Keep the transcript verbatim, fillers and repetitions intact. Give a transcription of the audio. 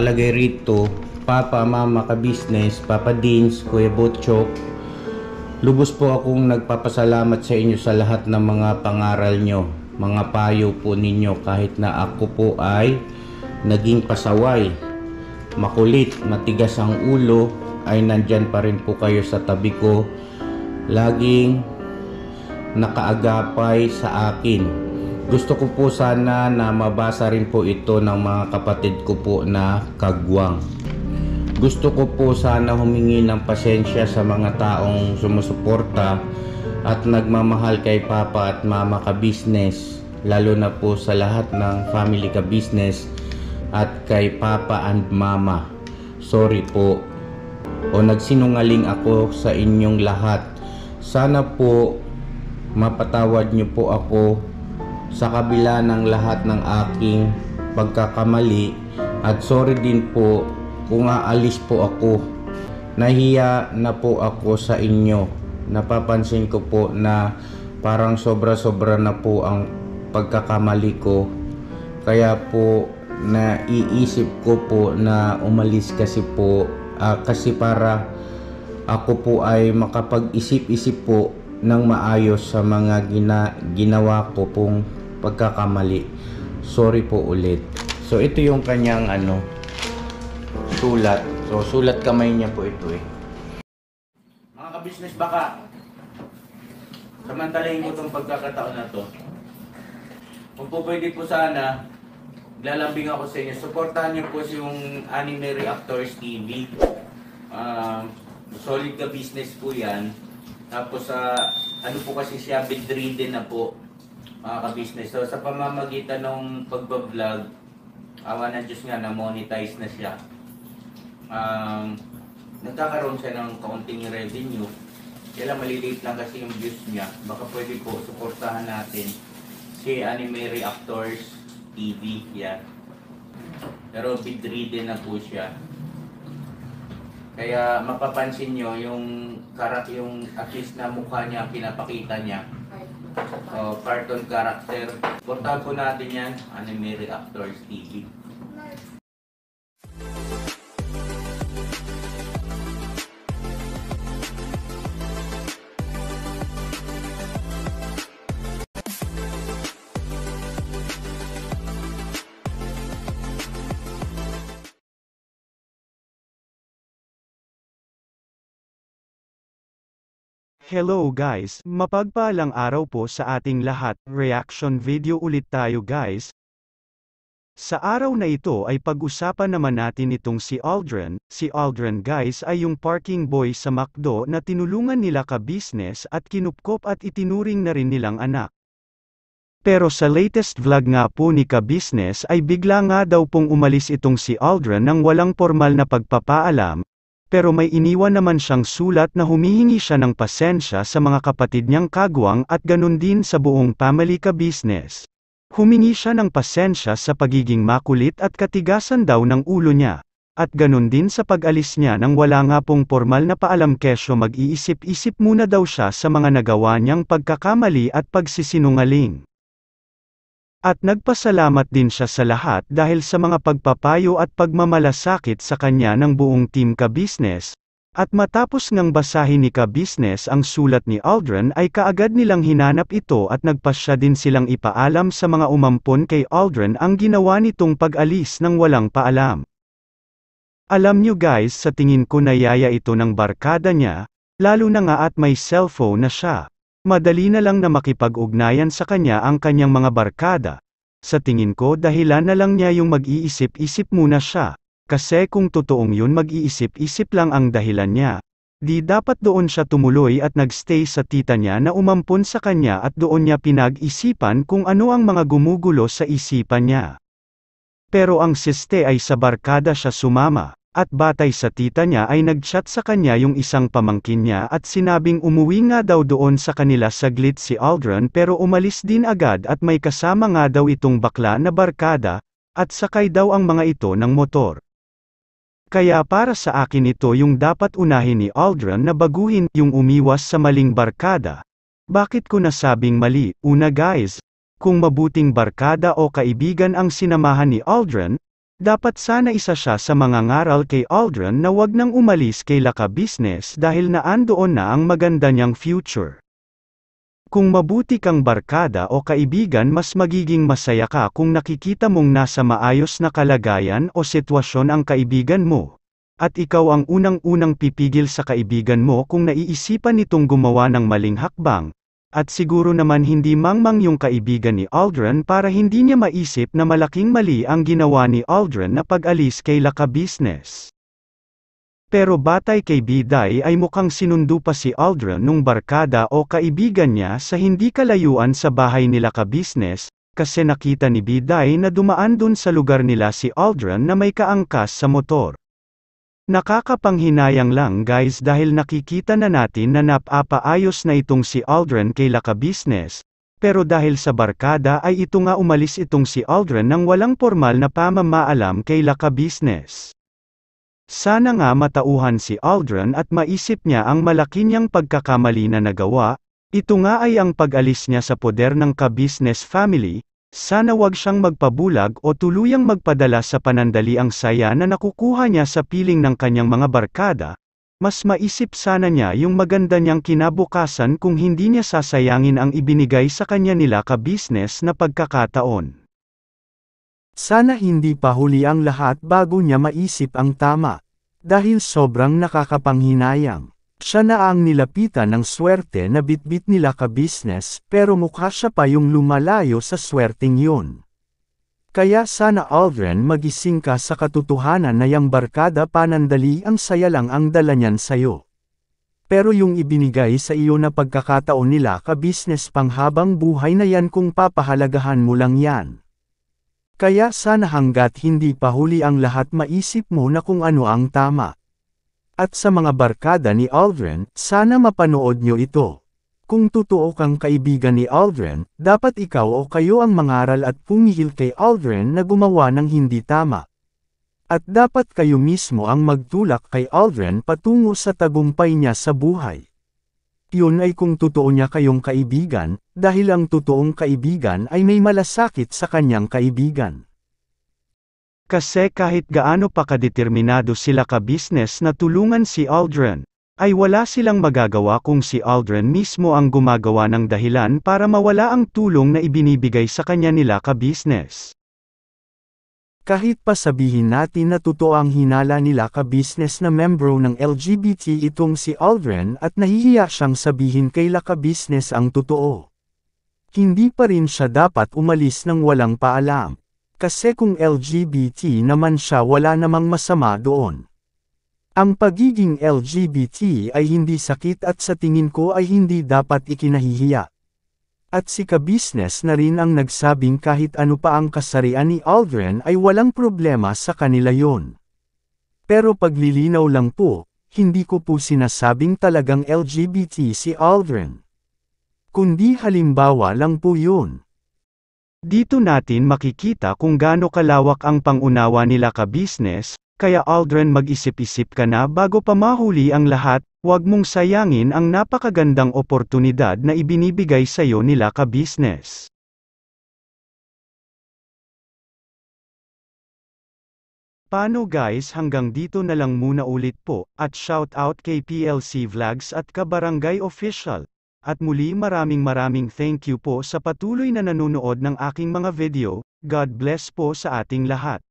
nakalagay rito, Papa, Mama, Ka-Business, Papa Dins, Kuya Butchok. Lubos po akong nagpapasalamat sa inyo sa lahat ng mga pangaral nyo, mga payo po ninyo kahit na ako po ay naging pasaway, makulit, matigas ang ulo, ay nandyan pa rin po kayo sa tabi ko, laging nakaagapay sa akin. Gusto ko po sana na mabasa rin po ito ng mga kapatid ko po na kagwang. Gusto ko po sana humingi ng pasensya sa mga taong sumusuporta at nagmamahal kay Papa at Mama Ka-Business, lalo na po sa lahat ng family Ka-Business at kay Papa and Mama. Sorry po o nagsinungaling ako sa inyong lahat. Sana po mapatawad niyo po ako sa kabila ng lahat ng aking pagkakamali, at sorry din po kung aalis po ako. Nahiya na po ako sa inyo. Napapansin ko po na parang sobra-sobra na po ang pagkakamali ko, kaya po naiisip ko po na umalis kasi po uh, kasi para ako po ay makapag-isip-isip po ng maayos sa mga gina, ginawa ko pong pagkakamali. Sorry po ulit. So ito yung kanyang ano sulat. So sulat kamay niya po ito eh. Mga ka-business, baka samantalahin ko itong pagkakataon na to. Kung po pwede po sana, lalambing ako sa inyo. Suportahan niyo po yung Anime Reactors T V. Uh, solid ka business po yan. Tapos sa uh, ano po kasi siya, bedridden na po, mga ka-business. So sa pamamagitan ng pagbablog, awa ng Diyos nga, na-monetize na siya. Um, nagkakaroon siya ng kaunting revenue. Kaya lang maliliit lang kasi yung views niya. Baka pwede po suportahan natin si Anime Reactors T V. Yan. Pero bedridden na po siya. Kaya mapapansin nyo yung karak yung at least na mukha niya, pinapakita niya. So, cartoon character. Portahan po natin yan, Anime Reactors T V. Hello guys, mapagpalang araw po sa ating lahat. Reaction video ulit tayo guys. Sa araw na ito ay pag-usapan naman natin itong si Aldrin. Si Aldrin guys ay yung parking boy sa McDo na tinulungan nila Ka-Business at kinupkop at itinuring na rin nilang anak. Pero sa latest vlog nga po ni Ka-Business ay bigla nga daw pong umalis itong si Aldrin nang walang formal na pagpapaalam. Pero may iniwan naman siyang sulat na humihingi siya ng pasensya sa mga kapatid niyang kagwang at ganun din sa buong family Ka-Business. Humingi siya ng pasensya sa pagiging makulit at katigasan daw ng ulo niya. At ganun din sa pag-alis niya nang wala nga pong formal na paalam, kesyo mag-iisip-isip muna daw siya sa mga nagawa niyang pagkakamali at pagsisinungaling. At nagpasalamat din siya sa lahat dahil sa mga pagpapayo at pagmamalasakit sa kanya ng buong team Ka-Business. At matapos ngang basahin ni Ka-Business ang sulat ni Aldrin ay kaagad nilang hinanap ito at nagpasya din silang ipaalam sa mga umampon kay Aldrin ang ginawa nitong pag-alis ng walang paalam. Alam nyo guys, sa tingin ko nayaya ito ng barkada niya, lalo na nga at may cellphone na siya. Madali na lang na makipag-ugnayan sa kanya ang kanyang mga barkada. Sa tingin ko dahilan na lang niya yung mag-iisip-isip muna siya. Kasi kung totoong yun mag-iisip-isip lang ang dahilan niya, di dapat doon siya tumuloy at nagstay sa tita niya na umampon sa kanya at doon niya pinag-isipan kung ano ang mga gumugulo sa isipan niya. Pero ang siste ay sa barkada siya sumama. At batay sa tita niya ay nag-chat sa kanya yung isang pamangkin niya at sinabing umuwi nga daw doon sa kanila saglit si Aldrin pero umalis din agad at may kasama nga daw itong bakla na barkada, at sakay daw ang mga ito ng motor. Kaya para sa akin ito yung dapat unahin ni Aldrin na baguhin yung umiwas sa maling barkada. Bakit ko nasabing mali? Una guys, kung mabuting barkada o kaibigan ang sinamahan ni Aldrin, Dapat sana isa siya sa mga ngaral kay Aldrin na wag nang umalis kay Laka Business dahil naandoon na ang maganda niyang future. Kung mabuti kang barkada o kaibigan, mas magiging masaya ka kung nakikita mong nasa maayos na kalagayan o sitwasyon ang kaibigan mo. At ikaw ang unang-unang pipigil sa kaibigan mo kung naiisipan nitong gumawa ng maling hakbang. At siguro naman hindi mangmang yung kaibigan ni Aldrin para hindi niya maisip na malaking mali ang ginawa ni Aldrin na pag-alis kay Laka Business. Pero batay kay Biday ay mukhang sinundo pa si Aldrin nung barkada o kaibigan niya sa hindi kalayuan sa bahay nila ka-business, kasi nakita ni Biday na dumaan dun sa lugar nila si Aldrin na may kaangkas sa motor. Nakakapanghinayang lang guys dahil nakikita na natin na napapaayos na itong si Aldrin kay Laka Business, pero dahil sa barkada ay ito nga umalis itong si Aldrin nang walang formal na pamamaalam kay Laka Business. Sana nga matauhan si Aldrin at maisip niya ang malaki niyang pagkakamali na nagawa, ito nga ay ang pag-alis niya sa poder ng ka-business family, sana wag siyang magpabulag o tuluyang magpadala sa panandaliang saya na nakukuha niya sa piling ng kanyang mga barkada, mas maisip sana niya yung maganda niyang kinabukasan kung hindi niya sasayangin ang ibinigay sa kanya nila ka-business na pagkakataon. Sana hindi pa huli ang lahat bago niya maisip ang tama. Dahil sobrang nakakapanghinayang. Siya na ang nilapitan ng swerte na bitbit nila ka-business pero mukha siya pa yung lumalayo sa swerting yun. Kaya sana Aldrin magising ka sa katotohanan na yang barkada panandali ang saya lang ang dala niyan sayo. Pero yung ibinigay sa iyo na pagkakataon nila ka-business panghabang buhay na yan kung papahalagahan mo lang yan. Kaya sana hanggat hindi pa huli ang lahat maisip mo na kung ano ang tama. At sa mga barkada ni Aldrin, sana mapanood nyo ito. Kung totoo kang kaibigan ni Aldrin, dapat ikaw o kayo ang mangaral at pumihil kay Aldrin na gumawa ng hindi tama. At dapat kayo mismo ang magtulak kay Aldrin patungo sa tagumpay niya sa buhay. Yun ay kung totoo niya kayong kaibigan, dahil ang totoong kaibigan ay may malasakit sa kanyang kaibigan. Kasi kahit gaano pa kadeterminado sila ka-business na tulungan si Aldrin, ay wala silang magagawa kung si Aldrin mismo ang gumagawa ng dahilan para mawala ang tulong na ibinibigay sa kanya nila ka-business. Kahit pa sabihin natin na totoo ang hinala nila ka-business na membro ng L G B T itong si Aldrin at nahihiya siyang sabihin kay Laka Business ang totoo. Hindi pa rin siya dapat umalis ng walang paalam. Kasi kung L G B T naman siya wala namang masama doon. Ang pagiging L G B T ay hindi sakit at sa tingin ko ay hindi dapat ikinahihiya. At si ka-business na rin ang nagsabing kahit ano pa ang kasarian ni Aldrin ay walang problema sa kanila yon. Pero paglilinaw lang po, hindi ko po sinasabing talagang L G B T si Aldrin. Kundi halimbawa lang po yun. Dito natin makikita kung gaano kalawak ang pangunawa nila ka-business, kaya Aldrin mag-isip-isip ka na bago pa mahuli ang lahat, huwag mong sayangin ang napakagandang oportunidad na ibinibigay sa'yo nila ka-business. Paano guys, hanggang dito na lang muna ulit po, at shout out kay P L C Vlogs at Kabarangay Official. At muli maraming maraming thank you po sa patuloy na nanonood ng aking mga video, God bless po sa ating lahat.